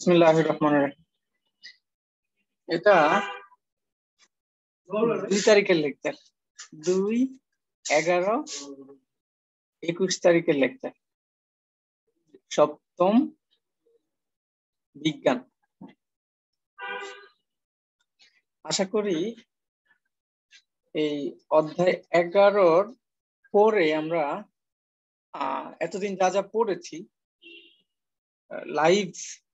বিসমিল্লাহির রহমানির রহিম। এটা 2 তারিখের লেকচার, 2/11/21 তারিখের লেকচার, সপ্তম বিজ্ঞান। আশা করি এই অধ্যায় 11 পরে আমরা এতদিন যা যা পড়েছি লাইভ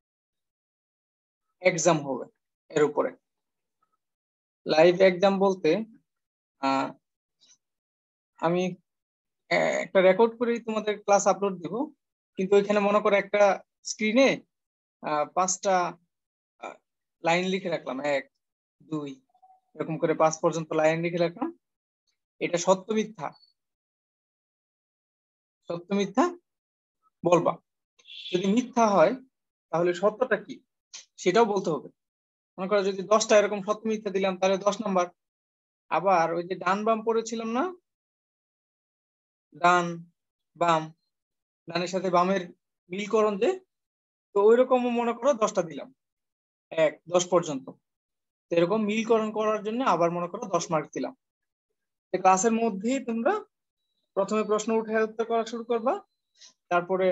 এক্সাম হবে এর উপরে। লাইভ এক্সাম বলতে আমি একটা রেকর্ড করে তোমাদের ক্লাস আপলোড দিব, কিন্তু ওইখানে মনে করো একটা স্ক্রিনে 5টা লাইন লিখে রাখলাম, 1 2 এরকম করে 5 পর্যন্ত লাইন লিখে রাখলাম। এটা সত্য মিথ্যা বলবা। যদি মিথ্যা হয় তাহলে সত্যটা কি সেটাও বলতে হবে। মনে করো যদি 10টা এরকম সত্য মিথ্যা দিলাম তাহলে 10 নাম্বার। আবার ওই যে ডান বাম পড়েছিলাম না, ডান বাম, ডানের সাথে বামের মিলকরণ যে, তো ওই রকম মনে করো 10টা দিলাম 1-10 পর্যন্ত। এরকম মিলকরণ করার জন্য আবার মনে করো 10 মার্ক দিলাম। ক্লাসের মধ্যেই তোমরা প্রথমে প্রশ্ন উঠে উত্তর করা শুরু করবা, তারপরে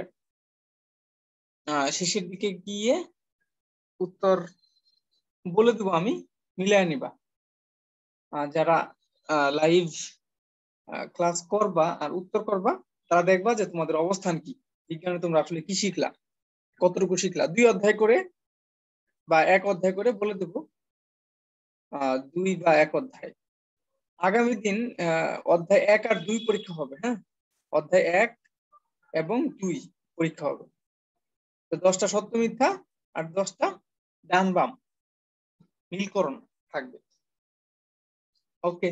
শেষের দিকে গিয়ে উত্তর বলে দেবো আমি, মিলিয়ে নিবা। যারা লাইভ ক্লাস করবা আর উত্তর করবা তারা দেখবা যে তোমাদের অবস্থান কি, বিজ্ঞানে তোমরা আসলে কি শিখলা, কতটুকু শিখলা। 2 অধ্যায় করে বা 1 অধ্যায় করে বলে দেবো, 2 বা 1 অধ্যায়। আগামী দিন অধ্যায় 1 আর 2 পরীক্ষা হবে। হ্যাঁ, অধ্যায় 1 এবং 2 পরীক্ষা হবে। তো 10টা সত্য মিথ্যা আর 10টা ডান বাম মিলকরণ থাকবে। ওকে,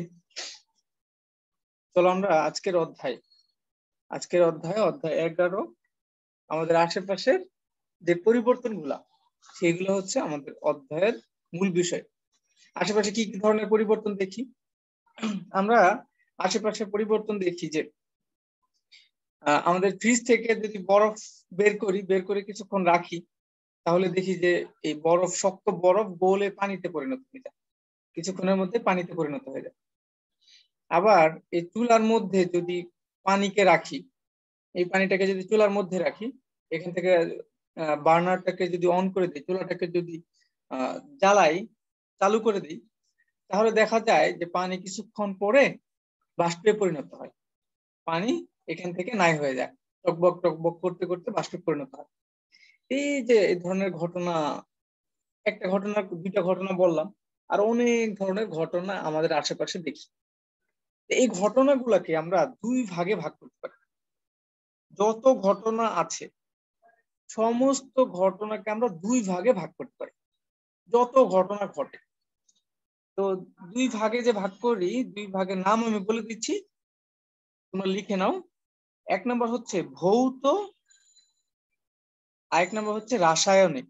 চলো আমরা আজকের অধ্যায় অধ্যায় 11 আমাদের আশেপাশের যে পরিবর্তনগুলা সেগুলো হচ্ছে আমাদের অধ্যায়ের মূল বিষয়। আশেপাশে কি কি ধরনের পরিবর্তন দেখি আমরা? আশেপাশে পরিবর্তন দেখি যে আমাদের ফ্রিজ থেকে যদি বরফ বের করে কিছুক্ষণ রাখি, তাহলে দেখি যে এই বরফ, শক্ত বরফ গলে পানিতে পরিণত হয়ে যায়, কিছুক্ষণের মধ্যে পানিতে পরিণত হয়ে যায়। আবার এই চুলার মধ্যে যদি পানিকে রাখি, এই পানিটাকে যদি চুলার মধ্যে রাখি, এখান থেকে বার্নারটাকে যদি অন করে দিই, চুলাটাকে যদি জ্বালাই, চালু করে দিই, তাহলে দেখা যায় যে পানি কিছুক্ষণ পরে বাষ্পে পরিণত হয়। পানি এখান থেকে নাই হয়ে যায়, টকবক টকবক করতে করতে বাষ্পে পরিণত হয়। এই যে এই ধরনের ঘটনা, একটা ঘটনা 2টা ঘটনা বললাম, আর অনেক ধরনের ঘটনা আমাদের আশেপাশে দেখি। এই ঘটনাগুলোকে আমরা 2 ভাগে ভাগ করতে পারি। যত ঘটনা আছে সমস্ত ঘটনাকে আমরা 2 ভাগে ভাগ করতে পারি, যত ঘটনা ঘটে। তো 2 ভাগে যে ভাগ করি, 2 ভাগের নাম আমি বলে দিচ্ছি, তোমরা লিখে নাও। 1 নম্বর হচ্ছে ভৌত, আরেক নম্বর হচ্ছে রাসায়নিক।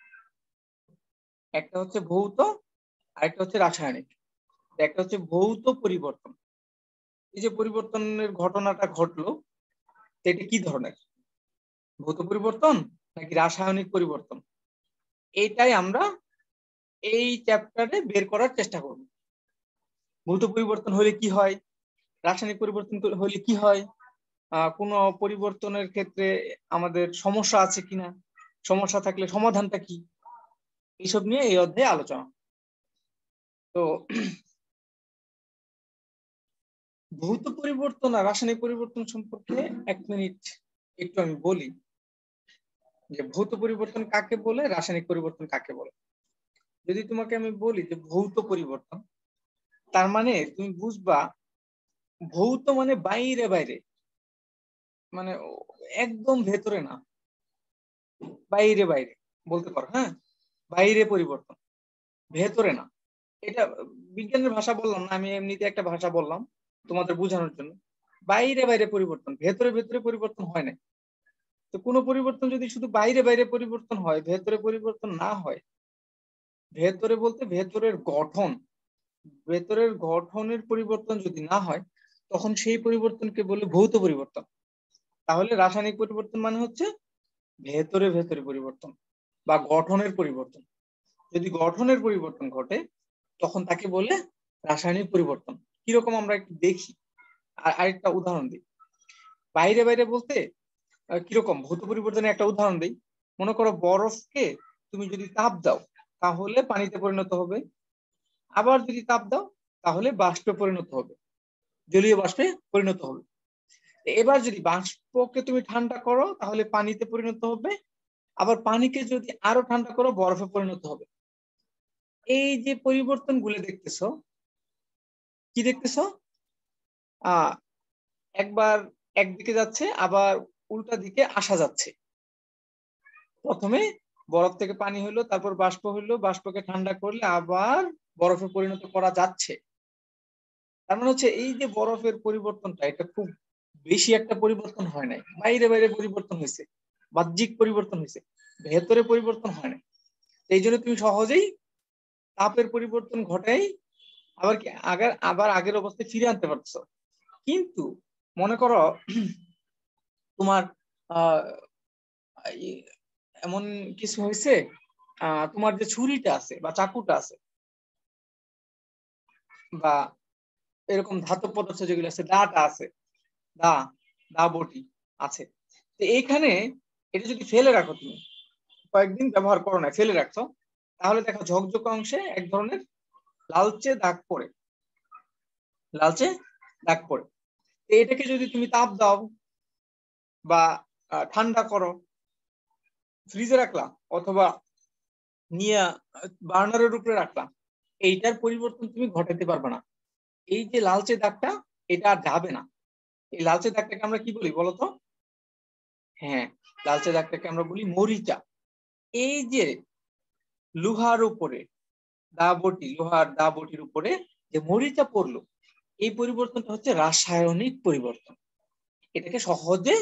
একটা হচ্ছে ভৌত, আরেকটা হচ্ছে রাসায়নিক। একটা হচ্ছে ভৌত পরিবর্তন। এই যে পরিবর্তনের ঘটনাটা ঘটলো, এটা কি ধরনের, ভৌত পরিবর্তন নাকি রাসায়নিক পরিবর্তন? এইটাই আমরা এই চ্যাপ্টারে বের করার চেষ্টা করব। ভৌত পরিবর্তন হলে কি হয়, রাসায়নিক পরিবর্তন হলে কি হয়, কোনো পরিবর্তনের ক্ষেত্রে আমাদের সমস্যা আছে কিনা, সমস্যা থাকলে সমাধানটা কি, এইসব নিয়ে এই অধ্যায়ে আলোচনা। তো ভৌত পরিবর্তন আর রাসায়নিক পরিবর্তন সম্পর্কে 1 মিনিট একটু আমি বলি যে ভৌত পরিবর্তন কাকে বলে, রাসায়নিক পরিবর্তন কাকে বলে। যদি তোমাকে আমি বলি যে ভৌত পরিবর্তন, তার মানে তুমি বুঝবা ভৌত মানে বাইরে বাইরে, মানে একদম ভেতরে না, বাইরে বাইরে বলতে পারো। হ্যাঁ, বাইরে পরিবর্তন, ভেতরে না। এটা বিজ্ঞানের ভাষা বললাম না, আমি এমনিতে একটা ভাষা বললাম তোমাদের বোঝানোর জন্য। বাইরে বাইরে পরিবর্তন, ভেতরে ভেতরে পরিবর্তন হয় না। তো কোনো পরিবর্তন যদি শুধু বাইরে বাইরে পরিবর্তন হয়, ভেতরে পরিবর্তন না হয়, ভেতরে বলতে ভেতরের গঠন, ভেতরের গঠনের পরিবর্তন যদি না হয়, তখন সেই পরিবর্তনকে বলে ভৌত পরিবর্তন। তাহলে রাসায়নিক পরিবর্তন মানে হচ্ছে ভেতরে ভেতরে পরিবর্তন। বা গঠনের পরিবর্তন। যদি গঠনের পরিবর্তন ঘটে তখন তাকে বলে রাসায়নিক পরিবর্তন। কিরকম আমরা একটু দেখি, আর আরেকটা উদাহরণ দিই। বাইরে বাইরে বলতে কিরকম ভৌত পরিবর্তনের একটা উদাহরণ দিই। মনে করো বরফকে তুমি যদি তাপ দাও তাহলে পানিতে পরিণত হবে, আবার যদি তাপ দাও তাহলে বাষ্পে পরিণত হবে, জলীয় বাষ্পে পরিণত হবে। এবার যদি বাষ্পকে তুমি ঠান্ডা করো তাহলে পানিতে পরিণত হবে, আবার পানিকে যদি আরো ঠান্ডা করো বরফে পরিণত হবে। এই যে পরিবর্তন গুলো দেখতেছো, কি দেখতেছো? একবার একদিকে যাচ্ছে আবার উল্টা দিকে আসা যাচ্ছে। প্রথমে বরফ থেকে পানি হলো, তারপর বাষ্প হলো, বাষ্পকে ঠান্ডা করলে আবার বরফে পরিণত করা যাচ্ছে। তার মানে হচ্ছে এই যে বরফের পরিবর্তনটা, এটা খুব বেশি একটা পরিবর্তন হয় নাই, বাইরে বাইরে পরিবর্তন হয়েছে, বাহ্যিক পরিবর্তন হয়েছে, ভেতরে পরিবর্তন হয় না। এই জন্য তুমি সহজেই তাপের পরিবর্তন ঘটাই আবার আগের অবস্থায় ফিরে আনতে পারছো। কিন্তু মনে করো তোমার এমন কিছু হয়েছে, তোমার যে ছুরিটা আছে বা চাকুটা আছে বা এরকম ধাতব পদার্থ যেগুলো আছে, দাটা আছে, দা দা বটি আছে, তো এইখানে এটা যদি ফেলে রাখো, তুমি কয়েকদিন ব্যবহার করো না, ফেলে রাখছো, তাহলে দেখো ঝকঝকে অংশে এক ধরনের লালচে দাগ পড়ে, লালচে দাগ পড়ে। এটাকে যদি তুমি তাপ দাও বা ঠান্ডা করো, ফ্রিজে রাখলা অথবা নিয়ে বার্নারের উপরে রাখলাম, এইটার পরিবর্তন তুমি ঘটাতে পারবে না। এই যে লালচে দাগটা, এটা আর যাবে না। এই লালচে দাগটাকে আমরা কি বলি বলতো? হ্যাঁ, লালচে দাগটাকে আমরা বলি মরিচা। এই যে লোহার উপরে লোহার দা বটির উপরে যে মরিচা পড়লো, এই পরিবর্তনটা হচ্ছে রাসায়নিক পরিবর্তন। এটাকে সহজে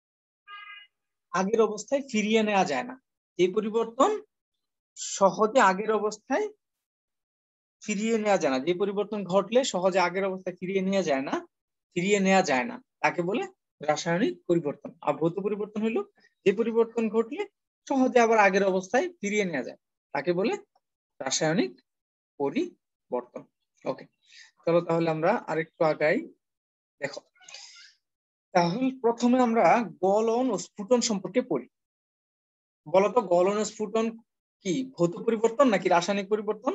আগের অবস্থায় ফিরিয়ে নেওয়া যায় না। এই পরিবর্তন সহজে আগের অবস্থায় ফিরিয়ে নেওয়া যায় না, যে পরিবর্তন ঘটলে সহজে আগের অবস্থায় ফিরিয়ে নেওয়া যায় না, তাকে বলে রাসায়নিক পরিবর্তন। আর ভৌত পরিবর্তন হলো যে পরিবর্তন ঘটলে সহজে আবার আগের অবস্থায় ফিরিয়ে নেওয়া যায়, তাকে বলে রাসায়নিক পরিবর্তন। ওকে, চলো তাহলে আমরা আরেকটু আগাই। দেখো, তাহলে প্রথমে আমরা গলন ও স্ফুটন সম্পর্কে পড়ি। বলতো গলন ও স্ফুটন কি ভৌত পরিবর্তন নাকি রাসায়নিক পরিবর্তন?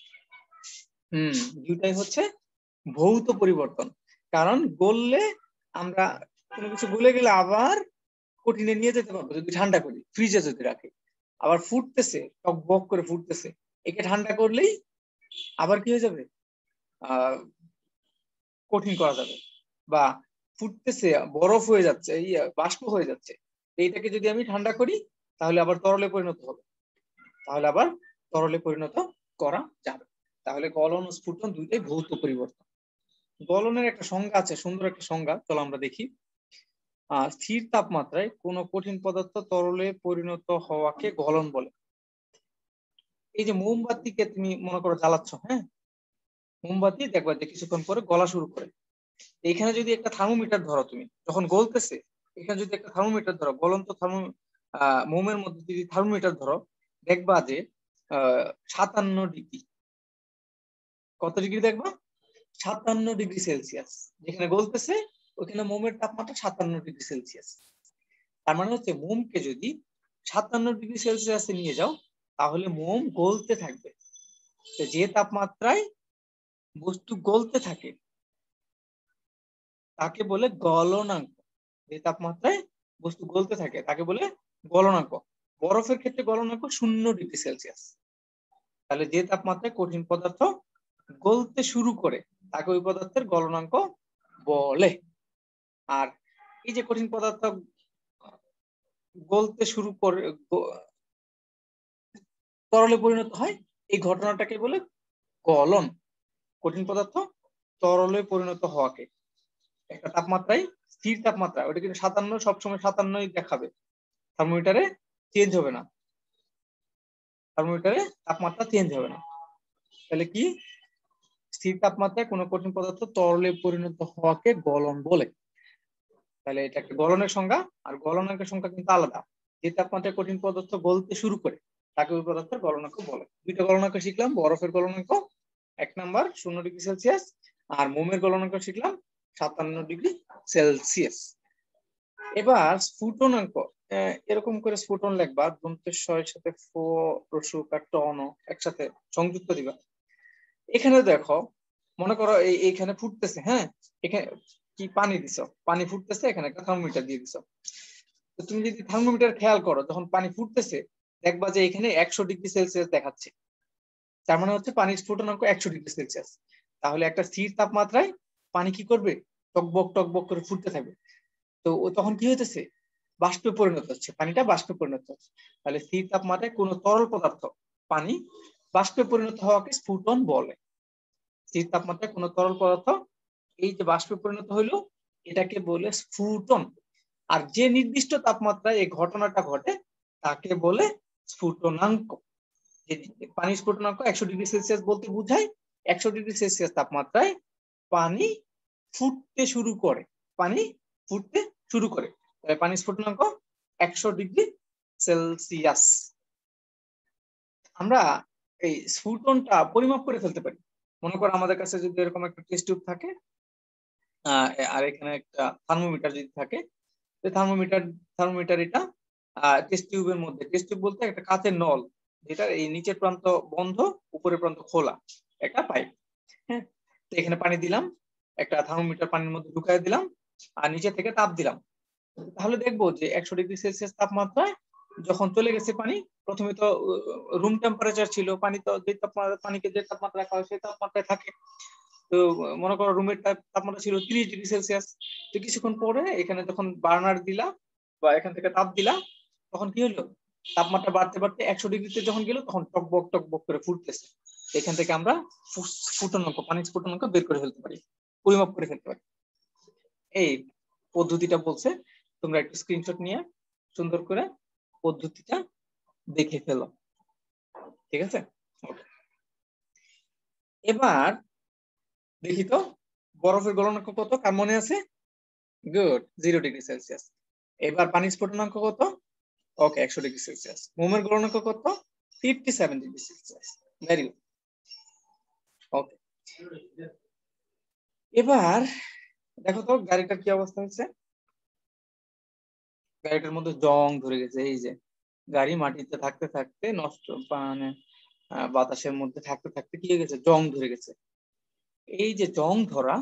দুইটাই হচ্ছে ভৌত পরিবর্তন। কারণ গললে আমরা কোনো কিছু গলে গেলে আবার কঠিনে নিয়ে যেতে পারবো যদি ঠান্ডা করি, ফ্রিজে যদি রাখি। আবার ফুটতেছে, টক বক করে ফুটতেছে, একে ঠান্ডা করলেই আবার কি হয়ে যাবে, কঠিন করা যাবে। বা ফুটতেছে, বরফ হয়ে যাচ্ছে, এই বাষ্প হয়ে যাচ্ছে, এইটাকে যদি আমি ঠান্ডা করি তাহলে আবার তরলে পরিণত হবে, করা যাবে। তাহলে গলন ও স্ফুটন দুইটাই ভৌত পরিবর্তন। গলনের একটা সংজ্ঞা আছে, সুন্দর একটা সংজ্ঞা, চলো আমরা দেখি। স্থির তাপমাত্রায় কোন কঠিন পদার্থ তরলে পরিণত হওয়াকে গলন বলে। এই যে মোমবাতিকে তুমি মনে করো জ্বালাচ্ছ, হ্যাঁ, মোমবাতি দেখবা যে কিছুক্ষণ পরে গলা শুরু করে। এখানে যদি একটা থার্মোমিটার ধরো, তুমি যখন গলতেছে, এখানে যদি একটা থার্মোমিটার ধরো, গলন্ত মোমের মধ্যে যদি থার্মোমিটার ধরো, দেখবা যে 57 ডিগ্রি, কত ডিগ্রি দেখবা? 57 ডিগ্রি সেলসিয়াস। যেখানে গলতেছে ওখানে মোমের তাপমাত্রা 57 ডিগ্রি সেলসিয়াস। তার মানে হচ্ছে মোমকে যদি 57 ডিগ্রি সেলসিয়াসে নিয়ে যাও তাহলে মোম গলতে থাকবে। যে তাপমাত্রায় বস্তু গলতে থাকে তাকে বলে গলনাঙ্ক। যে তাপমাত্রায় বস্তু গলতে থাকে তাকে বলে গলনাঙ্ক। বরফের ক্ষেত্রে গলনাঙ্ক 0 ডিগ্রি সেলসিয়াস। তাহলে যে তাপমাত্রায় কঠিন পদার্থ গলতে শুরু করে তাকে ওই পদার্থের গলনাঙ্ক বলে। আর এই যে কঠিন পদার্থ গলতে শুরু করে তরলে পরিণত হয়, এই ঘটনাটাকে বলে গলন। কঠিন পদার্থ তরলে পরিণত হওয়াকে একটা তাপমাত্রায়, স্থির তাপমাত্রা, ওটা কিন্তু 57, সবসময় 57ই দেখাবে, থার্মোমিটারে চেঞ্জ হবে না, থার্মোমিটারে তাপমাত্রা চেঞ্জ হবে না। তাহলে কি, স্থির তাপমাত্রায় কোনো কঠিন পদার্থ তরলে পরিণত হওয়াকে গলন বলে। তাহলে এটা একটা গলনের সংজ্ঞা, আর গলনাঙ্কের সংখ্যা কিন্তু আলাদা। যে তাপমাত্রায় কঠিন পদার্থ গলতে শুরু করে তাকে ওই পদার্থের গলনাঙ্ক বলে। দুইটা গলনাঙ্ক শিখলাম, বরফের গলনাঙ্ক 1 নাম্বার 0 ডিগ্রি সেলসিয়াস, আর মোমের গলনাঙ্ক শিখলাম 57 ডিগ্রি সেলসিয়াস। এবার স্ফুটনাঙ্ক, এরকম করে স্ফুটন লিখবা, দন্তেশ্বরের সাথে ফ রসুক আর টন একসাথে সংযুক্ত দিবা। এখানে দেখো, মনে করো এইখানে ফুটতেছে, হ্যাঁ, এখানে কি পানি দিছো, পানি ফুটতেছে, এখানে একটা থার্মোমিটার দিয়ে দিছো। তো তুমি যদি থার্মোমিটার খেয়াল করো, যখন পানি ফুটতেছে দেখবা যে এখানে 100 ডিগ্রি সেলসিয়াস দেখাচ্ছে, তার মানে হচ্ছে পানির স্ফুটনাঙ্ক 100 ডিগ্রি সেলসিয়াস। তাহলে একটা স্থির তাপমাত্রায় পানি কি করবে, টকবক টকবক করে ফুটতে থাকবে। তো তখন কি হইতেছে, বাষ্পে পরিণত হচ্ছে, পানিটা বাষ্পে পরিণত হচ্ছে। তাহলে স্থির তাপমাত্রায় কোনো তরল পদার্থ পানি বাষ্পে পরিণত হওয়াকে স্ফুটন বলে। স্থির তাপমাত্রায় কোনো তরল পদার্থ এই যে বাষ্পে পরিণত হইলো, এটাকে বলে স্ফুটন। আর যে নির্দিষ্ট তাপমাত্রায় এই ঘটনাটা ঘটে তাকে বলে স্ফুটনাঙ্ক। পানি স্ফুটনাঙ্ক 100 ডিগ্রি সেলসিয়াস বলতে বোঝায় 100 ডিগ্রি সেলসিয়াস তাপমাত্রায় পানি ফুটতে শুরু করে, পানি ফুটতে শুরু করে। তাহলে পানি স্ফুটনাঙ্ক 100 ডিগ্রি সেলসিয়াস। আমরা এই স্ফুটনটা পরিমাপ করে ফেলতে পারি। মনে করো আমাদের কাছে যদি এরকম একটা টেস্ট টিউব থাকে, আর এখানে একটা থার্মোমিটার যদি থাকে, থার্মোমিটার এটা টেস্ট টিউবের মধ্যে, টেস্ট টিউব বলতে একটা কাঁচের নল, যেটা এই নিচের প্রান্ত বন্ধ, উপরের প্রান্ত খোলা একটা পাইপ। হ্যাঁ, তো এখানে পানি দিলাম, একটা থার্মোমিটার পানির মধ্যে ঢুকাই দিলাম, আর নিচে থেকে তাপ দিলাম। তাহলে দেখবো যে 100 ডিগ্রি সেলসিয়াস তাপমাত্রায় যখন চলে গেছে পানি, প্রথমে তো রুম টেম্পারেচার ছিল, পানি তো যে তাপমাত্রা, পানিকে যে তাপমাত্রা রাখা হয় সেই তাপমাত্রায় থাকে। তো মনে করো রুমের তাপমাত্রা ছিল 30 ডিগ্রি সেলসিয়াস। তো কিছুক্ষণ পরে এখানে যখন বার্নার দিলা বা এখান থেকে তাপ দিলা, তখন কি হলো, তাপমাত্রা বাড়তে বাড়তে 100 ডিগ্রিতে যখন গেল, তখন টকবক টকবক করে ফুটতেছে। এখান থেকে আমরা স্ফুটনাঙ্ক, পানির স্ফুটনাঙ্ক বের করে ফেলতে পারি, পরিমাপ করে ফেলতে পারি। এই পদ্ধতিটা বলছে, তোমরা একটু স্ক্রিনশট নিয়ে সুন্দর করে পদ্ধতিটা দেখে ফেলো, ঠিক আছে? এবার দেখি তো বরফের গলনাঙ্ক কত, কার মনে আছে? Good, 0 degree Celsius. এবার পানির স্ফুটনাঙ্ক কত? Okay, 100 degree Celsius. মোমের গলনাঙ্ক কত? 57 degree Celsius. Very good. Okay, এবার দেখো তো গাড়িটার কি অবস্থা হচ্ছে। গাড়িটার মধ্যে জং ধরে গেছে। এই যে গাড়ি মাটিতে থাকতে থাকতে নষ্ট, মানে বাতাসের মধ্যে থাকতে থাকতে কি হয়ে গেছে, জং ধরে গেছে। এই যে জং ধরা,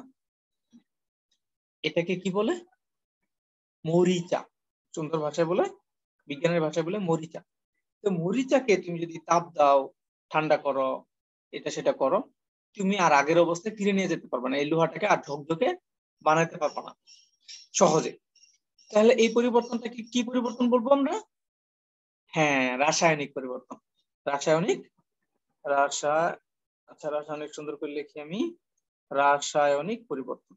এটাকে কি বলে? মরিচা। সুন্দর ভাষায় বলে, বিজ্ঞানের ভাষায় বলে মরিচা। তো মরিচাকে তুমি যদি তাপ দাও, ঠান্ডা করো, এটা সেটা করো, তুমি আর আগের অবস্থায় ফিরে নিয়ে যেতে পারবে না, এই লোহাটাকে আর ঝকঝকে বানাইতে পারবে না সহজে। তাহলে এই পরিবর্তনটা কি পরিবর্তন বলবো আমরা? হ্যাঁ, রাসায়নিক পরিবর্তন। রাসায়নিক রাসা আচ্ছা, রাসায়নিক সুন্দর করে লিখি আমি, রাসায়নিক পরিবর্তন।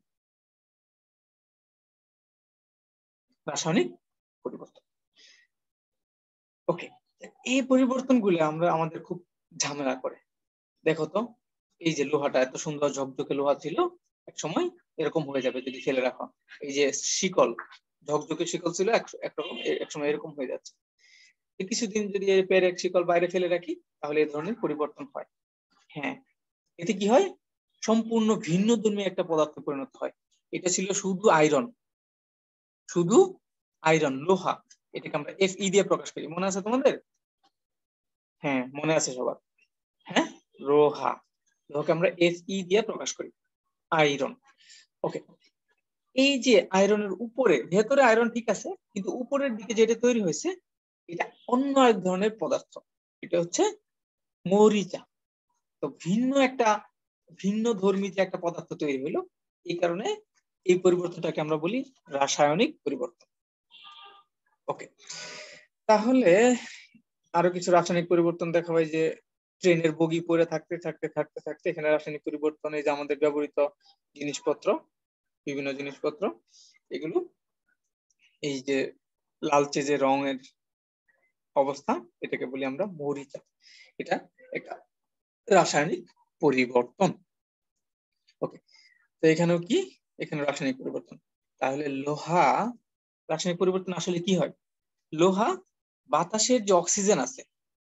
রাসায়নিক পরিবর্তন। ওকে, এই পরিবর্তনগুলো আমরা আমাদের খুব ঝামেলা করে। দেখো তো, এই যে লোহাটা এত সুন্দর ঝকঝকে লোহা ছিল, এক সময় এরকম হয়ে যাবে যদি ফেলে রাখো। এই যে শিকল, ঝকঝকে শিকল ছিল একরকম, এক সময় এরকম হয়ে যাচ্ছে। কিছুদিন যদি এর পেরেক শিকল বাইরে ফেলে রাখি, তাহলে এই ধরনের পরিবর্তন হয়। হ্যাঁ, এতে কি হয়, সম্পূর্ণ ভিন্ন ধর্মী একটা পদার্থ পরিণত হয়। এটা ছিল শুধু আয়রন, শুধু আয়রন, লোহা। এটাকে আমরা Fe দিয়ে প্রকাশ করি, মনে আছে তোমাদের? হ্যাঁ, মনে আছে সবার? হ্যাঁ, লোহা, লোহাকে আমরা Fe দিয়ে প্রকাশ করি, আয়রন। ওকে, এই যে আয়রনের উপরে, ভেতরে আয়রন ঠিক আছে, কিন্তু উপরের দিকে যেটা তৈরি হয়েছে, এটা অন্য এক ধরনের পদার্থ। এটা হচ্ছে মরিচা। তো ভিন্ন ধর্মী যে একটা পদার্থ তৈরি হলো, এই কারণে এই পরিবর্তনটাকে আমরা বলি রাসায়নিক পরিবর্তন। ওকে, তাহলে আরো কিছু রাসায়নিক পরিবর্তন দেখা হয় যে ট্রেনের বগি পরে থাকতে থাকতে থাকতে থাকতে এখানে রাসায়নিক পরিবর্তন, এই যে আমাদের ব্যবহৃত জিনিসপত্র, বিভিন্ন জিনিসপত্র, এগুলো এই যে লালচে যে রঙের অবস্থা, এটাকে বলি আমরা মরিচা। এটা একটা রাসায়নিক পরিবর্তন। ওকে, তো এখানেও কি, এখানে রাসায়নিক পরিবর্তন। তাহলে লোহা, রাসায়নিক পরিবর্তন আসলে কি হয়? লোহা বাতাসের যে অক্সিজেন আছে,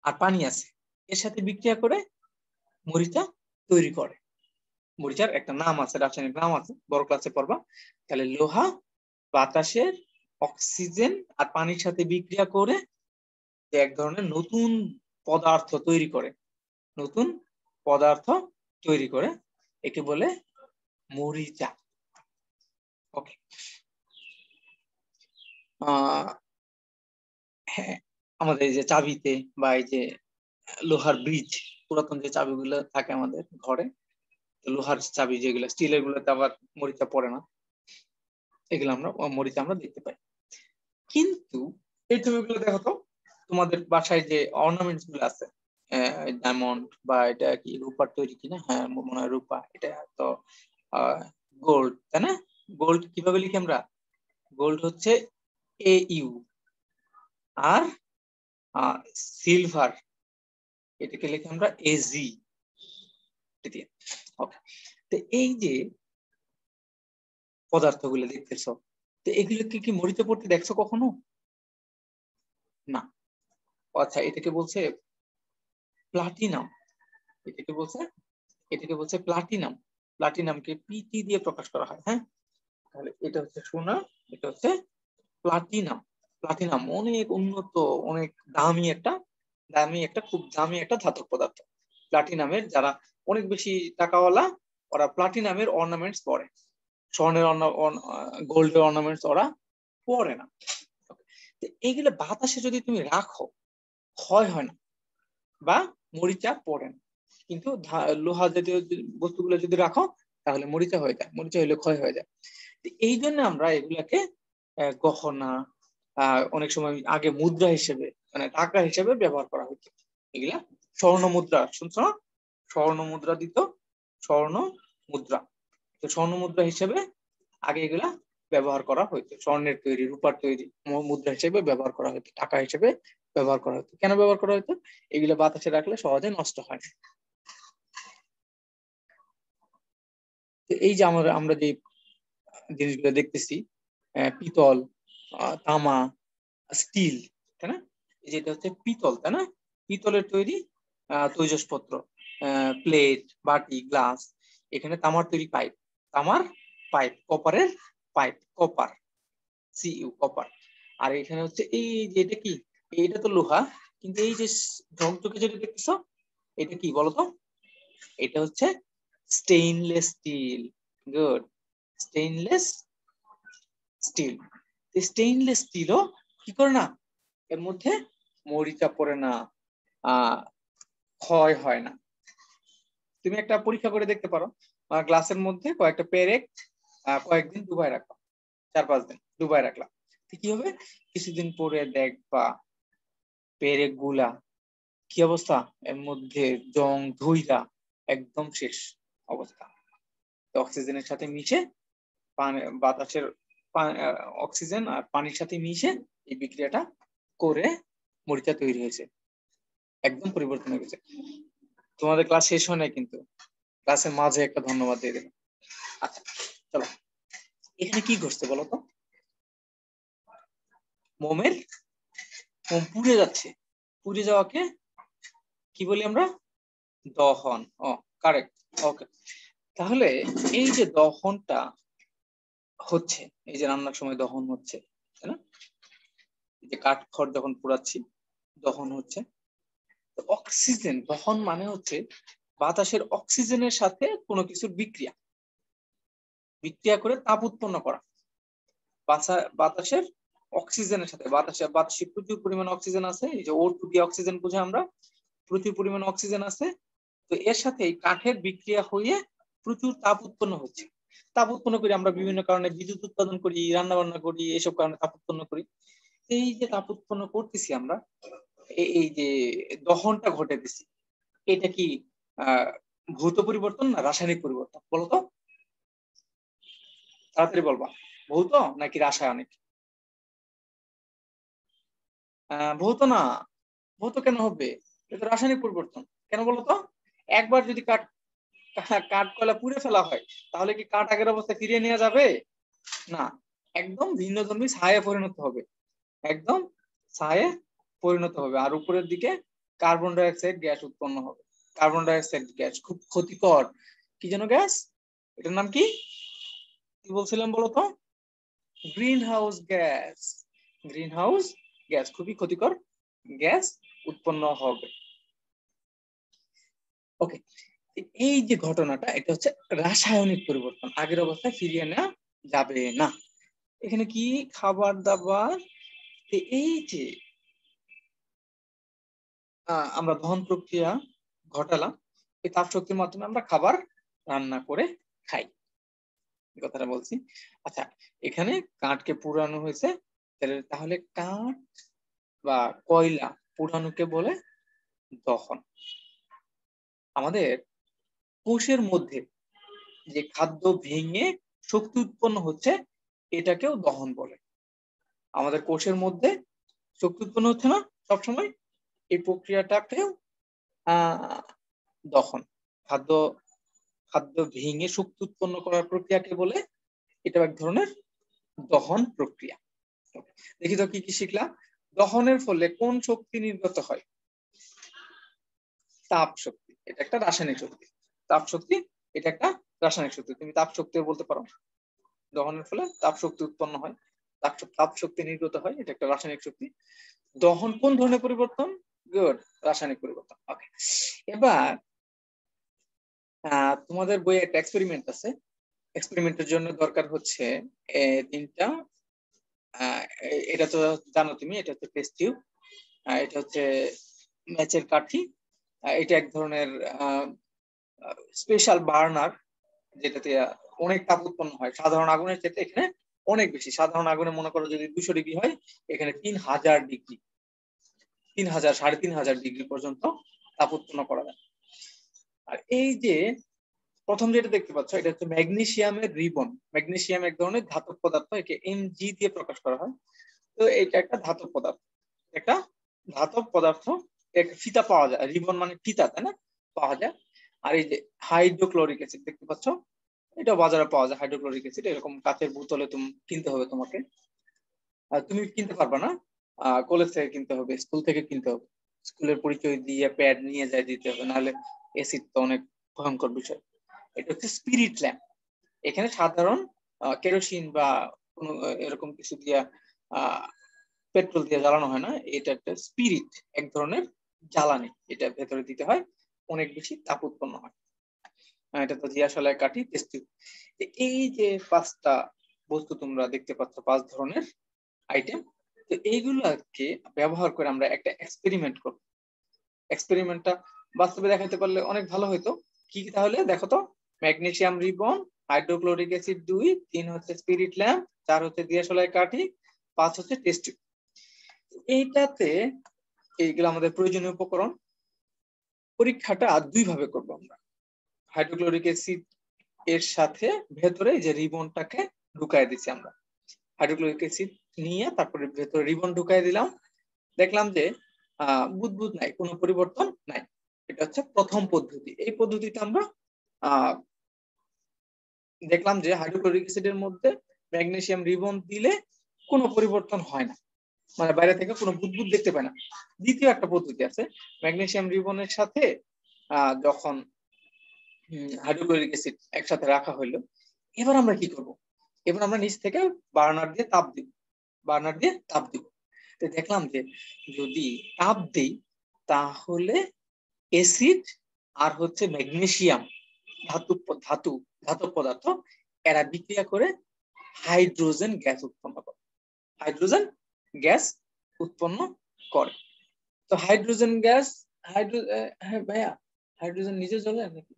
আর পানি আছে, এর সাথে বিক্রিয়া করে মরিচা তৈরি করে। মরিচার একটা নাম আছে, রাসায়নিক নাম আছে, বড় ক্লাসে পড়বা। তাহলে লোহা বাতাসের অক্সিজেন আর পানির সাথে বিক্রিয়া করে এক ধরনের নতুন পদার্থ তৈরি করে, নতুন পদার্থ তৈরি করে, একে বলে মরিচা। ওকে, হ্যাঁ, আমাদের এই যে চাবিতে বা এই যে লোহার ব্রিজ, পুরাতন যে চাবিগুলো থাকে আমাদের ঘরে, লোহার চাবি যেগুলো, স্টিলের গুলোতে আবার মরিচা পড়ে না, এগুলো আমরা মরিচা আমরা দেখতে পাই। কিন্তু এই ছবিগুলো দেখো তো, তোমাদের বাসায় যে অর্নামেন্টস গুলো আছে, ডায়মন্ড বা এটা কি রূপার তৈরি কিনা, হ্যাঁ মনে হয় রূপা, এটা তো গোল্ড, তাই না? গোল্ড কিভাবে লিখি আমরা? গোল্ড হচ্ছে AU, আর সিলভার এটাকে লিখি আমরা AG। ওকে, তো এই যে পদার্থগুলো দেখতেছো, তো এগুলোকে কি মরিচা পড়তে দেখছো কখনো? না। আচ্ছা, এটাকে বলছে প্লাটিনাম। এটাকে বলছে প্লাটিনাম। প্লাটিনামকে পিটি দিয়ে প্রকাশ করা হয়। হ্যাঁ, তাহলে এটা হচ্ছে সোনা, এটা হচ্ছে প্লাটিনাম। প্লাটিনাম অনেক উন্নত, অনেক খুব দামি একটা ধাতব পদার্থ। প্লাটিনামের যারা অনেক বেশি টাকাওয়ালা, ওরা প্লাটিনামের অর্নামেন্টস পরে, স্বর্ণের গোল্ডের অর্নামেন্টস ওরা পরে না। এইগুলো বাতাসে যদি তুমি রাখো, ক্ষয় হয় না বা মরিচা পড়ে না। কিন্তু লোহা জাতীয় বস্তুগুলো যদি রাখো, তাহলে মরিচা হয়ে যায়, মরিচা হলে ক্ষয় হয়ে যায়। এই জন্য আমরা এগুলাকে গহনা, অনেক সময় আগে মুদ্রা হিসেবে, মানে টাকা হিসেবে ব্যবহার করা হতো। এগুলা স্বর্ণ মুদ্রা, শুনছো না? স্বর্ণ মুদ্রা দিত, স্বর্ণ মুদ্রা। তো স্বর্ণ মুদ্রা হিসেবে আগে এগুলা ব্যবহার করা হইতো, স্বর্ণের তৈরি, রূপার তৈরি মুদ্রা হিসেবে ব্যবহার করা হতো, টাকা হিসেবে ব্যবহার করা হতো। কেন ব্যবহার করা হতো? এগুলো বাতাসে রাখলে সহজে নষ্ট হয় না। এই যে আমরা যে জিনিসগুলো দেখতেছি, পিতল, তামা, স্টিল, তাই না? যেটা হচ্ছে পিতল, তাই না? পিতলের তৈরি তৈজসপত্র, প্লেট, বাটি, গ্লাস। এখানে তামার তৈরি পাইপ, তামার পাইপ, কপারের পাইপ, কপার, CU, কপার। আর এখানে হচ্ছে এই যে এটা কি, এইটা তো লোহা, কিন্তু এই যে ঝকঝকে যেটা দেখতেছ, এটা কি বলতো? এটা হচ্ছে stainless steel. Good, stainless steel. Stainless স্টিলও কি করে না, এর মধ্যে মরিচা পড়ে না, ক্ষয় হয় না। তুমি একটা পরীক্ষা করে দেখতে পারো, গ্লাসের মধ্যে কয়েকটা পেরেক কয়েকদিন ডুবাই রাখলাম, 4-5 দিন ডুবাই রাখলাম, কি হবে? কিছুদিন পরে দেখবা পেরেক গুলা কি অবস্থা, এর মধ্যে জং ধুইরা একদম শেষ অবস্থা। অক্সিজেনের সাথে মিশে, বাতাসের অক্সিজেন আর পানির সাথে মিশে এই বিক্রিয়াটা করে মরিচা তৈরি হয়েছে, একদম পরিবর্তন হয়ে গেছে। তোমাদের ক্লাস শেষ হয় নাই কিন্তু, ক্লাসের মাঝে একটা ধন্যবাদ দিয়ে দেবে। আচ্ছা চলো, এখানে কি ঘটছে বলো তো? মোম পুড়ে যাচ্ছে, পুড়ে যাওয়াকে কি বলি আমরা? দহন। Oh correct, okay. তাহলে এই যে দহনটা হচ্ছে, এই যে রান্নার সময় দহন হচ্ছে, তাই না? এই যে কাঠ খড় যখন পোড়াচ্ছি, দহন হচ্ছে। অক্সিজেন, দহন মানে হচ্ছে বাতাসের অক্সিজেনের সাথে কোনো কিছুর বিক্রিয়া, বিক্রিয়া করে তাপ উৎপন্ন করা। বাতাসের অক্সিজেনের সাথে, বাতাসে প্রচুর পরিমাণে অক্সিজেন আছে, এই যে O2 দিয়ে অক্সিজেন বুঝে আমরা, প্রচুর পরিমাণে অক্সিজেন আছে। তো এর সাথে এই কাঠের বিক্রিয়া হয়ে প্রচুর তাপ উৎপন্ন হচ্ছে। তাপ উৎপন্ন করি আমরা বিভিন্ন কারণে, বিদ্যুৎ উৎপাদন করি, রান্না বান্না করি, এসব কারণে তাপ উৎপন্ন করি। এই যে তাপ উৎপন্ন করতেছি আমরা, এই যে দহনটা ঘটেতেছি, এটা কি ভৌত পরিবর্তন না রাসায়নিক পরিবর্তন বলতো? তাড়াতাড়ি বলবা, ভৌত নাকি রাসায়নিক? ভৌত না। ভৌত কেন হবে? এটা রাসায়নিক পরিবর্তন। কেন বলতো? একবার যদি কাঠ কয়লা পুড়ে ফেলা হয়, তাহলে কি কাঠ আগের অবস্থায় ফিরিয়ে নেওয়া যাবে? না, একদম ভিন্নধর্মী ছায়ে পরিণত হবে, একদম ছায়ে পরিণত হবে। আর উপরের দিকে কার্বন ডাই অক্সাইড গ্যাস উৎপন্ন হবে। কার্বন ডাই অক্সাইড গ্যাস খুব ক্ষতিকর। কি যেন গ্যাস, এটার নাম কি বলছিলাম বলতো? Greenhouse gas. Greenhouse gas খুবই ক্ষতিকর গ্যাস উৎপন্ন হবে। ওকে, এই যে ঘটনাটা, এটা হচ্ছে রাসায়নিক পরিবর্তন, আগের অবস্থায় ফিরিয়ে নেওয়া যাবে না। এখানে কি খাবার দাবার, এই যে আমরা দহন প্রক্রিয়া ঘটালাম, এই তাপ শক্তির মাধ্যমে আমরা খাবার রান্না করে খাই, এই কথাটা বলছি। আচ্ছা, এখানে কাঠকে পুরানো হয়েছে, তাহলে কাঠ বা কয়লা পুরানোকে বলে দহন। আমাদের কোষের মধ্যে যে খাদ্য ভেঙে শক্তি উৎপন্ন হচ্ছে, এটাকেও দহন বলে। আমাদের কোষের মধ্যে শক্তি উৎপন্ন হচ্ছে না সবসময়, এই প্রক্রিয়াটাকেও দহন। খাদ্য ভেঙে শক্তি উৎপন্ন করার প্রক্রিয়াকে বলে, এটা এক ধরনের দহন প্রক্রিয়া। দেখি তো কি কি শিখলাম। দহনের ফলে কোন শক্তি নির্গত হয়? তাপ শক্তি। এটা একটা রাসায়নিক শক্তি। তাপ শক্তি এটা একটা রাসায়নিক শক্তি, তুমি তাপ শক্তি বলতে পারো। দহনের ফলে তাপ শক্তি উৎপন্ন হয়, তাপ শক্তি নির্গত হয়, এটা একটা রাসায়নিক শক্তি। দহন কোন ধরনের পরিবর্তন? গুড, রাসায়নিক পরিবর্তন। ওকে, এবার তোমাদের বইয়ে একটা এক্সপেরিমেন্ট আছে। এক্সপেরিমেন্টের জন্য দরকার হচ্ছে তিনটা, এটা তো জানো তুমি, এটা হচ্ছে টেস্ট টিউব, এটা হচ্ছে ম্যাচের কাঠি, এটা এক ধরনের স্পেশাল বার্নার, যেটাতে অনেক তাপ উৎপন্ন হয় সাধারণ আগুনের ক্ষেত্রে। এখানে অনেক বেশি। সাধারণ আগুনে মনে করো যদি 200 ডিগ্রি হয়, এখানে 3000 ডিগ্রি, 3000 3500 ডিগ্রি পর্যন্ত তাপ উৎপন্ন করা যায়। আর এই যে প্রথম যেটা দেখতে পাচ্ছ, এটা হচ্ছে ম্যাগনেসিয়ামের রিবন। ম্যাগনেসিয়াম এক ধরনের ধাতব পদার্থ, একে Mg দিয়ে প্রকাশ করা হয়। তো এটা একটা ধাতব পদার্থ, একটা ধাতব পদার্থ, একটা ফিতা পাওয়া যায়, রিবন মানে ফিতা, তাই না, পাওয়া যায়। আর এই যে হাইড্রোক্লোরিক অ্যাসিড দেখতে পাচ্ছ, এটা বাজারে পাওয়া যায়। হাইড্রোক্লোরিক অ্যাসিড এরকম কাচের বোতলে তুমি কিনতে হবে তোমাকে, তুমি কিনতে পারবা না, কলেজ থেকে কিনতে হবে, স্কুল থেকে কিনতে হবে, স্কুলের পরিচয় দিয়ে প্যাড নিয়ে যায় দিতে হবে, নাহলে অ্যাসিড তো অনেক ভয়ঙ্কর বিষয়। এটা হচ্ছে স্পিরিট ল্যাম্প। এখানে সাধারণ কেরোসিন বা কোনো এরকম কিছু দিয়া পেট্রোল দিয়ে জ্বালানো হয় না, এটা একটা স্পিরিট, এক ধরনের জ্বালানি, এটা ভেতরে দিতে হয়, অনেক বেশি তাপ উৎপন্ন হয়। এটা তো দিয়াশলায় কাঠি, টেস্ট টিউব। এই যে 5টা বস্তু তোমরা দেখতে পাচ্ছ, 5 ধরনের আইটেম, তো এইগুলোকে ব্যবহার করে আমরা একটা এক্সপেরিমেন্ট করব। এক্সপেরিমেন্টটা বাস্তবে দেখাতে পারলে অনেক ভালো হতো। কি তাহলে দেখো তো, ম্যাগনেসিয়াম রিবন, হাইড্রোক্লোরিক অ্যাসিড 2, 3 হচ্ছে স্পিরিট ল্যাম্প, 4 হচ্ছে দিয়াশলায় কাঠি, 5 হচ্ছে টেস্ট টিউব। এইটাতে এইগুলো আমাদের প্রয়োজনীয় উপকরণ। পরীক্ষাটা 2 ভাবে করবো আমরা। হাইড্রোক্লোরিক অ্যাসিড এর সাথে ভেতরে যে রিবনটাকে ঢুকাই দিচ্ছি আমরা, হাইড্রোক্লোরিক অ্যাসিড নিয়ে তারপরে ভেতরে রিবন ঢুকাই দিলাম, দেখলাম যে বুদবুদ নাই, কোনো পরিবর্তন নাই। এটা হচ্ছে প্রথম পদ্ধতি। এই পদ্ধতিতে আমরা দেখলাম যে হাইড্রোক্লোরিক অ্যাসিডের মধ্যে ম্যাগনেসিয়াম রিবন দিলে কোনো পরিবর্তন হয় না, মানে বাইরে থেকে কোনো বুদবুদ দেখতে পায় না। দ্বিতীয় একটা পদ্ধতি আছে, ম্যাগনেসিয়াম রিবনের সাথে যখন হাইড্রোক্লোরিক অ্যাসিড একসাথে রাখা হইলো, এবার আমরা কি করব? এবার আমরা নিচ থেকে বার্নার দিয়ে তাপ দিব, বার্নার দিয়ে তাপ দিব। তো দেখলাম যে যদি তাপ দেই, তাহলে অ্যাসিড আর হচ্ছে ম্যাগনেসিয়াম ধাতব পদার্থ, এরা বিক্রিয়া করে হাইড্রোজেন গ্যাস উৎপন্ন করে, হাইড্রোজেন গ্যাস উৎপন্ন করে। তো হাইড্রোজেন গ্যাস, হ্যাঁ ভাইয়া, হাইড্রোজেন নিজে জ্বলে নাকি?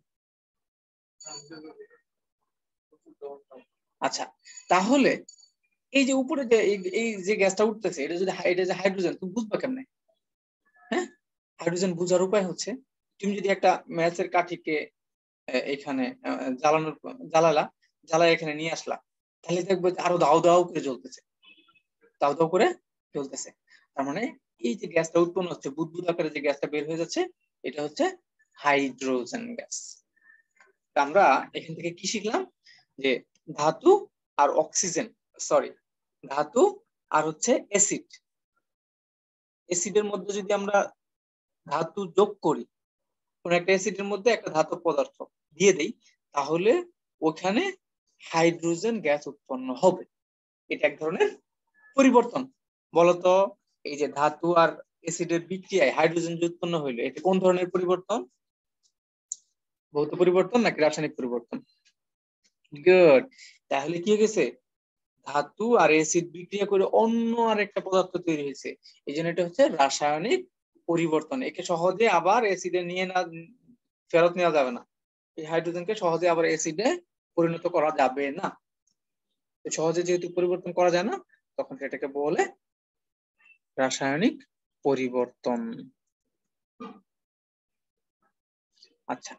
আচ্ছা, তাহলে এই যে উপরে যে এই যে গ্যাসটা উঠতেছে, এটা যদি এটা যে হাইড্রোজেন, তুমি বুঝবা কেমনে? হ্যাঁ, হাইড্রোজেন বোঝার উপায় হচ্ছে, তুমি যদি একটা ম্যাচের কাঠিকে এখানে জ্বালায় এখানে নিয়ে আসলা, তাহলে দেখবে আরো দাও দাও করে জ্বলতেছে, দাও দাও করে জ্বলতেছে। তার মানে এই যে গ্যাসটা উৎপন্ন হচ্ছে, বুদবুদ আকারে যে গ্যাসটা বের হয়ে যাচ্ছে, এটা হচ্ছে হাইড্রোজেন গ্যাস। আমরা এখান থেকে কি শিখলাম? যে ধাতু আর অক্সিজেন, সরি, ধাতু আর হচ্ছে অ্যাসিড, অ্যাসিডের মধ্যে যদি আমরা ধাতু যোগ করি, কোন একটা অ্যাসিডের মধ্যে একটা ধাতব পদার্থ দিয়ে দেই, তাহলে ওখানে হাইড্রোজেন গ্যাস উৎপন্ন হবে। এটা এক ধরনের পরিবর্তন। বলতো এই যে ধাতু আর অ্যাসিডের বিক্রিয়ায় হাইড্রোজেন যে উৎপন্ন হইলো, এটা কোন ধরনের পরিবর্তন? ভৌত পরিবর্তন নাকি রাসায়নিক পরিবর্তন? গুড। তাহলে কি হয়ে গেছে, ধাতু আর অ্যাসিড বিক্রিয়া করে অন্য আর একটা পদার্থ তৈরি হয়েছে, এই জন্য এটা হচ্ছে রাসায়নিক পরিবর্তন। একে সহজে আবার অ্যাসিডে নিয়ে না ফেরত নেওয়া যাবে না, এই হাইড্রোজেনকে সহজে আবার অ্যাসিডে পরিণত করা যাবে না। সহজে যেহেতু পরিবর্তন করা যায় না, তখন সেটাকে বলে রাসায়নিক পরিবর্তন। আচ্ছা,